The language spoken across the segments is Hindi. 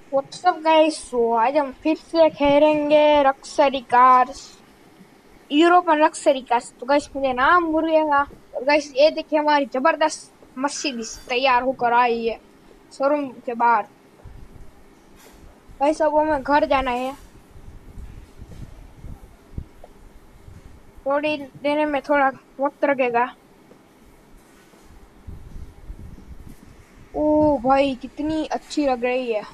व्हाट्सअप गाइस, सो आज हम फिर से खेलेंगे luxury cars, European luxury cars. तो गाइस मुझे नाम भूल गया। और गाइस ये देखिए हमारी जबरदस्त मर्सिडीज तैयार होकर आई है शोरूम के बाहर। गाइस अब हमें घर जाना है, थोड़ी देने में थोड़ा वक्त लगेगा। ओ भाई कितनी अच्छी लग रही है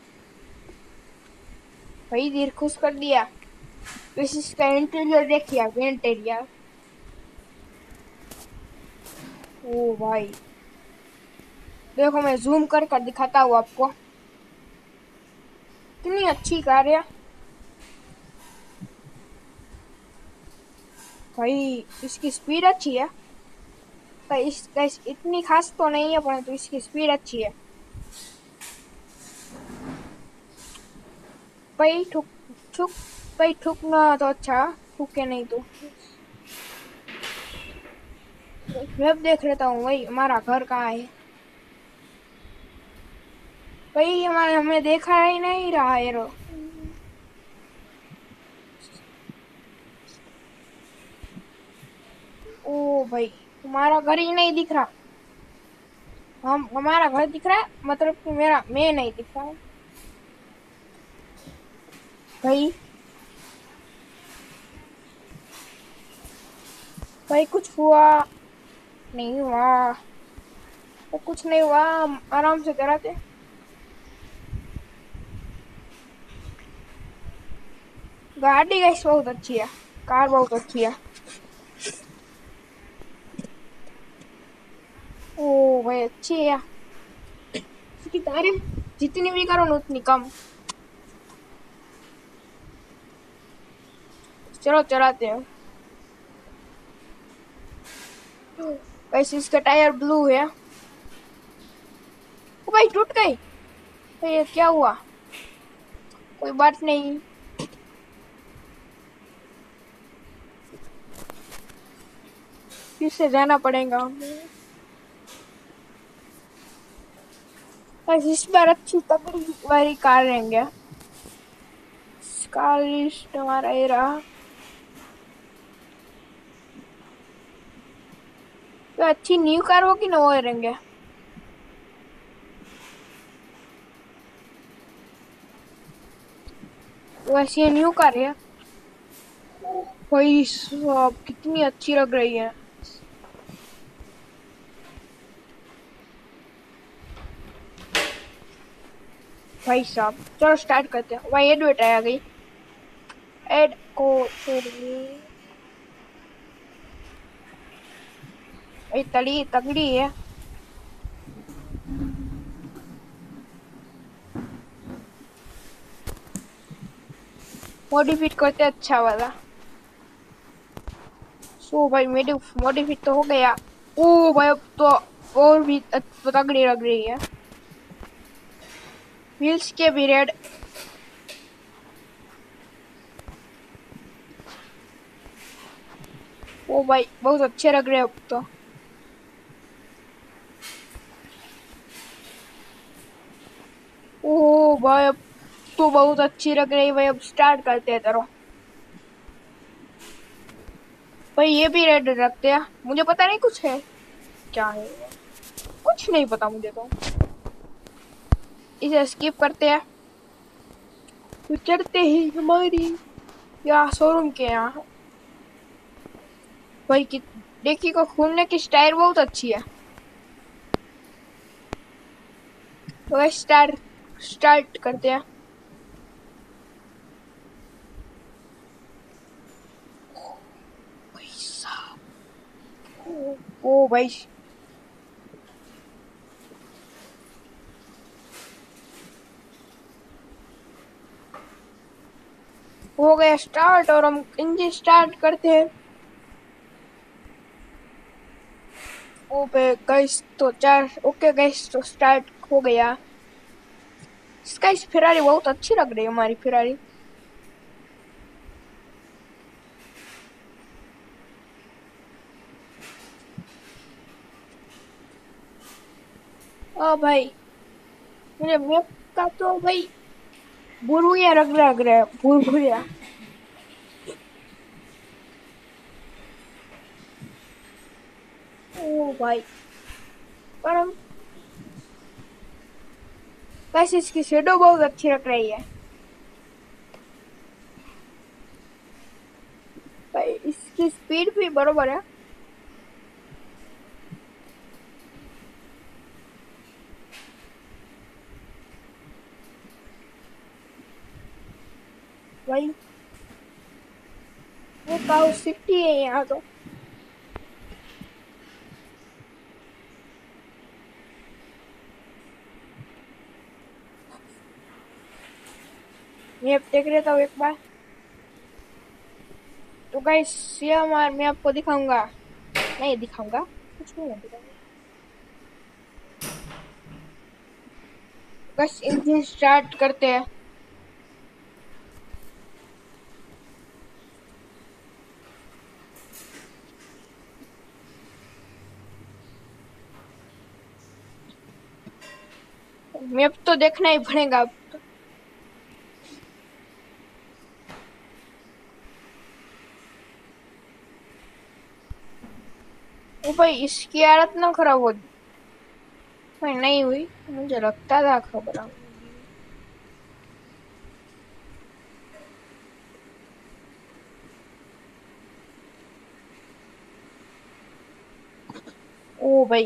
भाई, दिल खुश कर दिया। वैसे इसका इंटीरियर देखिए आप, इंटीरियर ओ भाई देखो, मैं जूम कर दिखाता हूँ आपको, कितनी अच्छी कार है भाई। इसकी स्पीड अच्छी है भाई, इसका इतनी खास तो नहीं है परंतु इसकी स्पीड अच्छी है भाई। ठुक ठुक भाई, ठुकना तो अच्छा, ठुके नहीं तो। मैं देख लेता हूँ भाई हमारा घर कहाँ है। भाई हमारे हमें देखा ही नहीं रहा है रो। ओ भाई हमारा घर ही नहीं दिख रहा। हम हमारा घर दिख रहा है मतलब कि मेरा मैं नहीं दिख रहा है भाई। भाई कुछ हुआ नहीं हुआ, तो कुछ नहीं हुआ, हम आराम से कराते। गाड़ी गैस बहुत अच्छी है, कार बहुत अच्छी है। ओ भाई अच्छी है, इसकी तारीफ जितनी भी करो ना उतनी कम। चलो चलाते हैं। वैसे इसका टायर ब्लू है। ओ भाई टूट गई। तो ये क्या हुआ, कोई बात नहीं। फिर से जाना पड़ेगा हमें। बस इस बार अच्छी तगड़ी वाली कार लेंगे। कार लिस्ट हमारा ये रहा। तो अच्छी न्यू कार होगी ना वो लेंगे। वैसे ये न्यू कार है भाई साहब, कितनी अच्छी लग रही है भाई साहब। चलो स्टार्ट करते हैं भाई, एडवेट आ गई। एड को छोड़िए भाई, तड़ी तगड़ी है। मॉडिफिट करते अच्छा वाला। सो भाई मेरी मॉडिफिट तो हो गया। ओ भाई अब तो और भी तगड़ी लग रही है। व्हील्स के भी रेड। ओ भाई बहुत अच्छे लग रहे हैं अब तो। ओ भाई अब तो बहुत अच्छी लग रही है भाई। अब स्टार्ट करते हैं चलो भाई, ये भी रेड रखते हैं। मुझे पता नहीं कुछ है, क्या है कुछ नहीं पता मुझे तो। इसे स्किप करते हैं। तो चढ़ते ही हमारी यहाँ शोरूम के यहाँ भाई की डिक्की को खोलने की स्टाइल बहुत अच्छी है। तो स्टार्ट स्टार्ट करते हैं। ओ भाई हो गया स्टार्ट, और हम इंजन स्टार्ट करते हैं। ओके गैस तो चार, ओके गैस तो स्टार्ट हो गया। इसका इस फिरारी बहुत अच्छी लग रही है हमारी फिरारी। ओ भाई मुझे मैप का तो भाई बुरुया रग रहा है बुरुया। ओ भाई पर वैसे इसकी शेडो बहुत अच्छी लग रही है भाई, इसकी स्पीड भी बरोबर है। भाई वो काउ सिटी है यहाँ तो। मैं अब देख लेता हूँ एक बार। तो गाइस ये हमारा मैं आपको दिखाऊंगा, नहीं दिखाऊंगा, कुछ नहीं दिखाऊंगा। बस इंजन स्टार्ट करते हैं। मैप तो देखना ही पड़ेगा अब तो। ओ भाई इसकी हालत ना खराब हो भाई, नहीं हुई, मुझे लगता था खबर। ओ भाई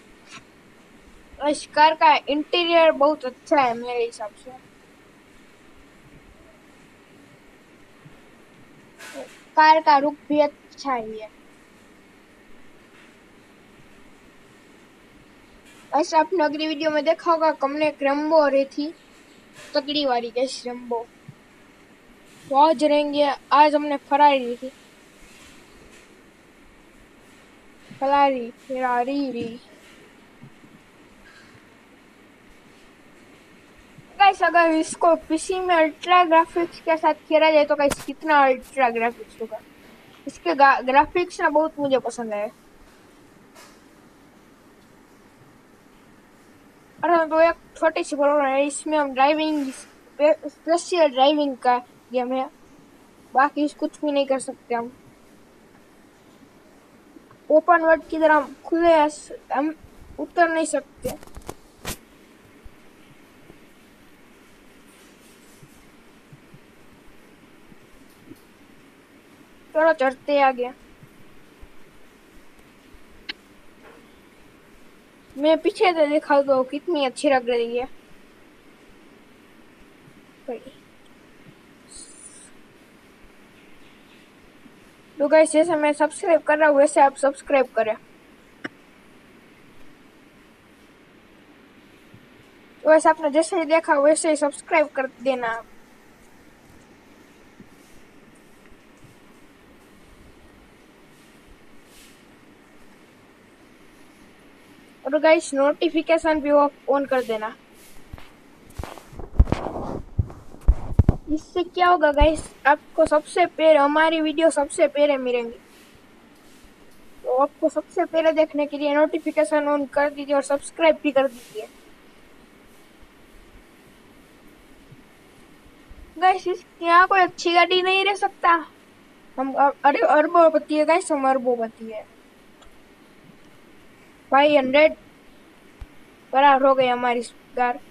इस कार का इंटीरियर बहुत अच्छा है मेरे हिसाब से। कार का रुख भी अच्छा ही है। वैसे आपने अगली वीडियो में देखा होगा हमने एक रंबो हो रही थी, तगड़ी वाली कैसी रंबो। तो आज रहेंगे, आज हमने फरारी ली थी, फरारी फरारी री। गाइस अगर इसको पीसी में अल्ट्रा ग्राफिक्स के साथ खेला जाए तो गाइस कितना अल्ट्रा ग्राफिक्स होगा। इसके ग्राफिक्स ना बहुत मुझे पसंद है। और हाँ, तो एक छोटी सी प्रॉब्लम है इसमें, हम ड्राइविंग स्पेशल ड्राइविंग का गेम है, बाकी कुछ भी नहीं कर सकते हम। ओपन वर्ल्ड की तरह खुले हम उतर नहीं सकते। चलो चढ़ते आगे। मैं पीछे से दिखा दो कितनी अच्छी लग रही है। तो गाइस जैसे मैं सब्सक्राइब कर रहा हूँ वैसे आप सब्सक्राइब करें। तो वैसे आपने जैसे ही देखा वैसे ही सब्सक्राइब कर देना। और गाइस नोटिफिकेशन भी ऑन कर देना। इससे क्या होगा गाइस, आपको सबसे पहले हमारी वीडियो सबसे पहले मिलेंगी। तो आपको सबसे पहले देखने के लिए नोटिफिकेशन ऑन कर दीजिए और सब्सक्राइब भी कर दीजिए। गाइस यहाँ कोई अच्छी गाड़ी नहीं रह सकता। हम अरे अरबोपति है गाइस, हम अरबोपति है भाई। 100 बराबर हो गई हमारी कार।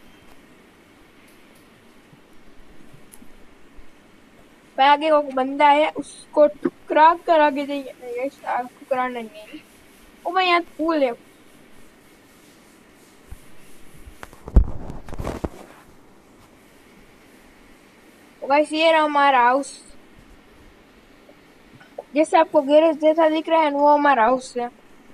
आगे वो बंदा है उसको टुकरा कर आगे जाइए, टुकराना नहीं। ओ भाई यहाँ पुल है। गाइस ये रहा हमारा हाउस, जैसे आपको गैरेज जैसा दिख रहा है वो हमारा हाउस है।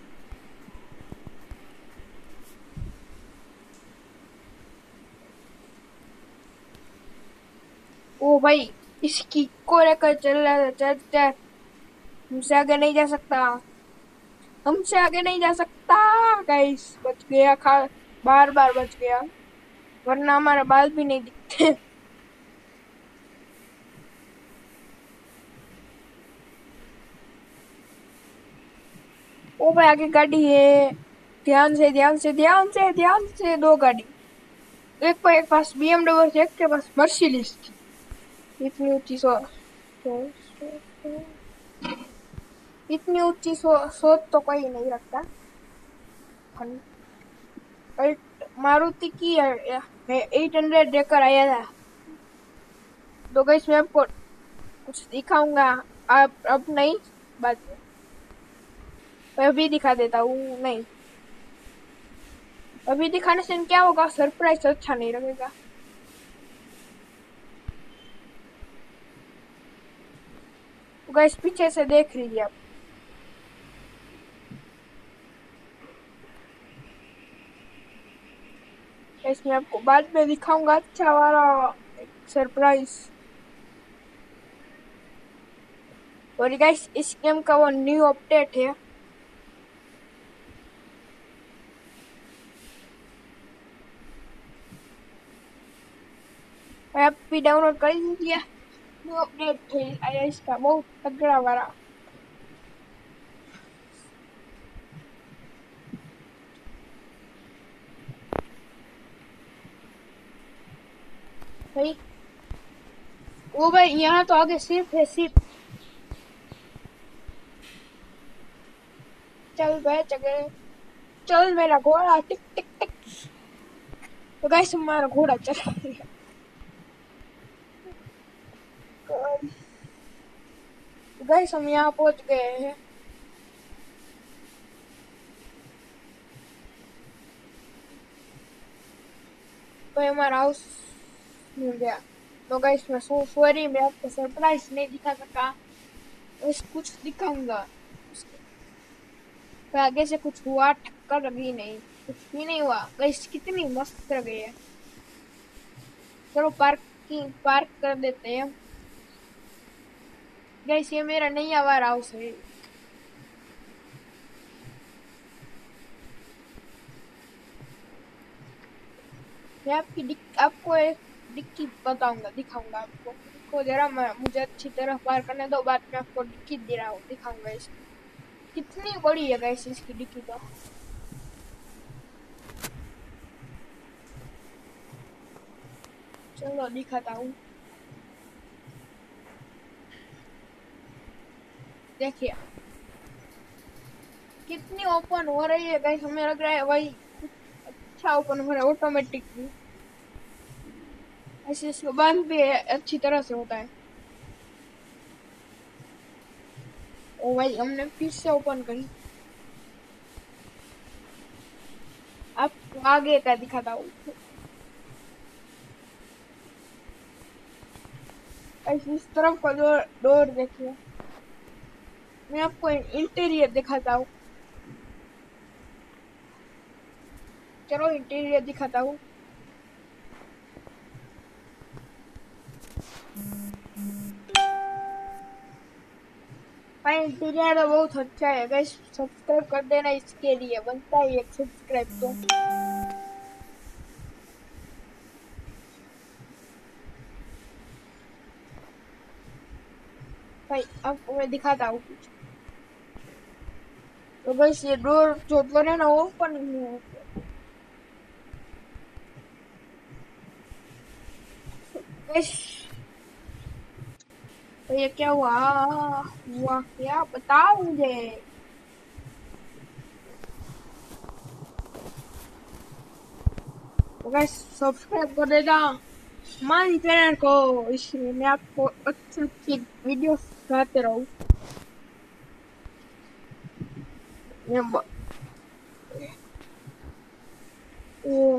ओ भाई इसकी को लेकर चल रहा चलता, हमसे आगे नहीं जा सकता, हमसे आगे नहीं जा सकता। गाइस बच गया, खा बार बार बच गया, वरना हमारा बाल भी नहीं दिखते। ओ भाई आगे गाड़ी है, ध्यान से ध्यान से ध्यान से ध्यान से, दो गाड़ी। एक को एक पास BMW थी, एक के पास मर्सिडीज थी। इतनी ऊंची इतनी ऊंची सोच तो कोई नहीं रखता। मारुति की 800 देकर आया था। तो गाइस मैं आपको कुछ दिखाऊंगा। आप अब नहीं, बाद में मैं अभी दिखा देता हूँ। नहीं, अभी दिखाने से क्या होगा, सरप्राइज अच्छा नहीं लगेगा। तो गाइस पीछे से देख लीजिए आप। गाइस मैं आपको बाद में दिखाऊंगा अच्छा वाला सरप्राइज। और गाइस इस गेम का वो न्यू अपडेट है। आप भी डाउनलोड कर लीजिए। न्यू अपडेट है आया इसका, बहुत तगड़ा वाला। भाई वो भाई यहाँ तो आगे सिर्फ है, सिर्फ। चल भाई चल, चल मेरा घोड़ा टिक टिक टिक। तो गाइस हमारा घोड़ा चला गया। गाइस हम यहाँ पहुंच गए हैं। भाई हमारा हाउस मिल गया। तो गाइस मैं सॉरी, मैं आपको सरप्राइज नहीं दिखा सका। बस कुछ दिखाऊंगा। तो आगे से कुछ हुआ टक्कर अभी नहीं, कुछ भी नहीं हुआ। गाइस कितनी मस्त लग गई है। चलो पार्क कर देते हैं। गाइस ये मेरा नया वाला हाउस है। मैं आपको एक डिक्की बताऊंगा, दिखाऊंगा आपको। को जरा मुझे अच्छी तरह पार करने दो, बाद में आपको डिक्की दे रहा हूँ, दिखाऊंगा इसकी कितनी बड़ी है। गाइस इसकी डिक्की तो चलो दिखाता हूँ। देखिए कितनी ओपन हो रही है। गाइस हमें लग रहा है भाई अच्छा ओपन हो रहा है ऑटोमेटिकली। ऐसे इसको बंद भी अच्छी तरह से होता है। ओ भाई हमने फिर से ओपन करी। अब आगे का दिखाता हूँ। इस तरफ का जो डोर देखिए। मैं आपको इंटीरियर दिखाता हूँ। चलो इंटीरियर दिखाता हूँ। भाई इंटीरियर तो बहुत अच्छा है। गाइस सब्सक्राइब कर देना, इसके लिए बनता है एक सब्सक्राइब तो। भाई आपको मैं दिखाता हूँ कुछ। तो गाइस ये डोर जो डोर है ना वो ओपन नहीं है। गाइस तो ये क्या हुआ, हुआ क्या बताओ मुझे। तो गाइस सब्सक्राइब कर देना हमारी चैनल को, इसलिए मैं आपको अच्छी अच्छी वीडियो दिखाते रहूँ। ओ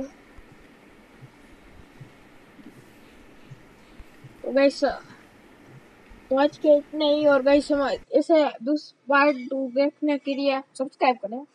तो गाइस तो आज के इतने ही। और गाइस ऐसे पार्ट 2 देखने के लिए सब्सक्राइब करें।